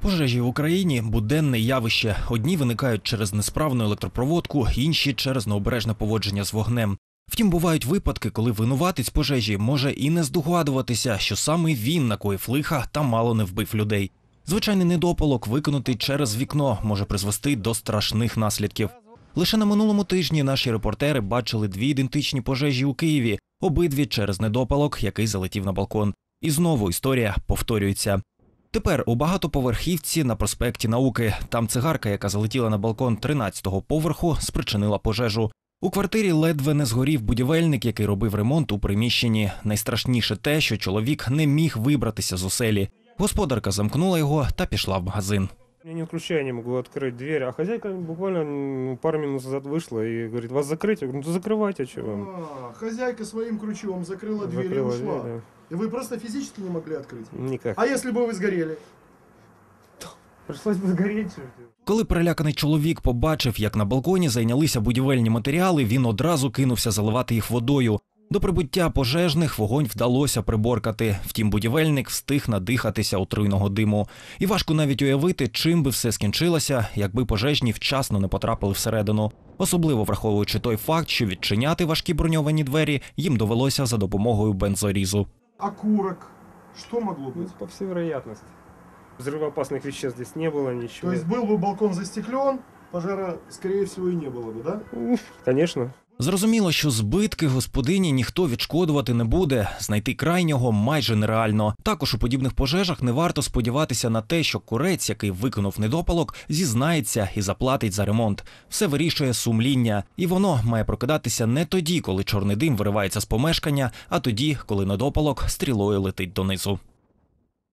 Пожежі в Україні – буденне явище. Одні виникають через несправну електропроводку, інші – через необережне поводження з вогнем. Втім, бувають випадки, коли винуватець пожежі може і не здогадуватися, що саме він накоїв лиха та мало не вбив людей. Звичайний недопалок, викинутий через вікно, може призвести до страшних наслідків. Лише на минулому тижні наші репортери бачили дві ідентичні пожежі у Києві, обидві через недопалок, який залетів на балкон. І знову історія повторюється. Тепер у багатоповерхівці на проспекті Науки. Там цигарка, яка залетіла на балкон 13-го поверху, спричинила пожежу. У квартирі ледве не згорів будівельник, який робив ремонт у приміщенні. Найстрашніше те, що чоловік не міг вибратися з оселі. Господарка замкнула його та пішла в магазин. Я не включаю, не могу открыть дверь, а хозяйка буквально пару минут назад вышла и говорит: вас закрыть? Я говорю: ну закрывайте, что вам. Хозяйка своим ключом закрыла дверь и ушла. Дверь, да. И вы просто физически не могли открыть? Никак. А если бы вы сгорели? Пришлось бы сгореть. Коли переляканий чоловік побачив, як на балконі зайнялися будівельні матеріали, він одразу кинувся заливати їх водою. До прибуття пожежних вогонь вдалося приборкати. Втім, будівельник встиг надихатися отруйного диму. І важко навіть уявити, чим би все скінчилося, якби пожежні вчасно не потрапили всередину. Особливо враховуючи той факт, що відчиняти важкі броньовані двері їм довелося за допомогою бензорізу. Окурок. Что могло быть? Ну, по всей вероятности. Взрывоопасных веществ здесь не было, ничего. То есть был бы балкон застеклен, пожара, скорее всего, и не было бы, да? Конечно. Зрозуміло, що збитки господині ніхто відшкодувати не буде, знайти крайнього майже нереально. Також у подібних пожежах не варто сподіватися на те, що курець, який викинув недопалок, зізнається і заплатить за ремонт. Все вирішує сумління, і воно має прокидатися не тоді, коли чорний дим виривається з помешкання, а тоді, коли недопалок стрілою летить донизу.